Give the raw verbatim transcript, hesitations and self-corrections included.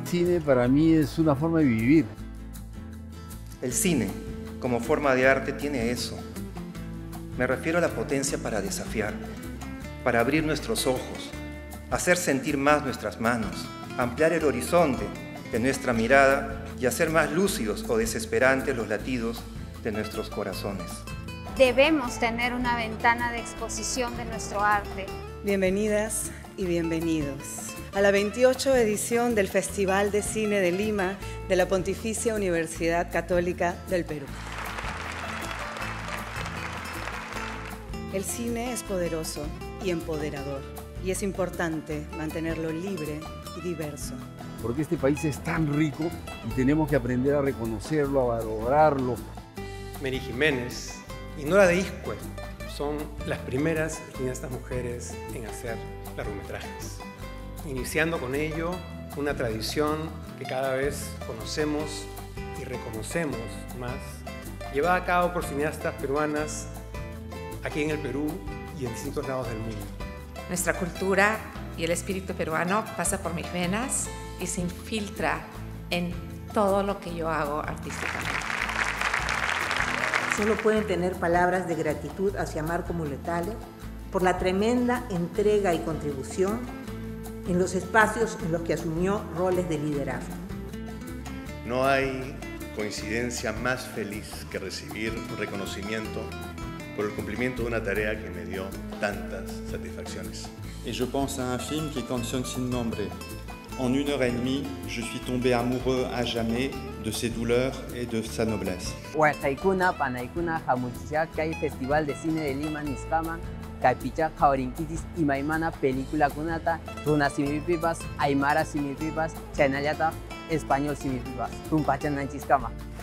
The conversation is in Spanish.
Cine para mí es una forma de vivir. El cine, como forma de arte, tiene eso. Me refiero a la potencia para desafiar, para abrir nuestros ojos, hacer sentir más nuestras manos, ampliar el horizonte de nuestra mirada y hacer más lúcidos o desesperantes los latidos de nuestros corazones. Debemos tener una ventana de exposición de nuestro arte. Bienvenidas y bienvenidos a la veintiocho edición del Festival de Cine de Lima de la Pontificia Universidad Católica del Perú. El cine es poderoso y empoderador, y es importante mantenerlo libre y diverso. Porque este país es tan rico y tenemos que aprender a reconocerlo, a valorarlo. Mary Jiménez y Nora de Iscue son las primeras cineastas mujeres en hacer largometrajes, iniciando con ello una tradición que cada vez conocemos y reconocemos más, llevada a cabo por cineastas peruanas aquí en el Perú y en distintos lados del mundo. Nuestra cultura y el espíritu peruano pasa por mis venas y se infiltra en todo lo que yo hago artísticamente. Solo pueden tener palabras de gratitud hacia Marco Muletale por la tremenda entrega y contribución en los espacios en los que asumió roles de liderazgo. No hay coincidencia más feliz que recibir un reconocimiento por el cumplimiento de una tarea que me dio tantas satisfacciones. Et je pense à un film qui est Canción sin nombre. En une heure et demie, je suis tombé amoureux à jamais de ses douleurs et de sa noblesse. Huartaikuna, Panaikuna, Hamuchicha, kay Festival de Cine de Lima, Nisqaman, Kaypicha, Jaurinkitis, Imaimana, Película Kunata, Runa Simipipas, Aymara Simipipas, Chaynayata, Español Simipipas, Tumpachan Nanchiscama.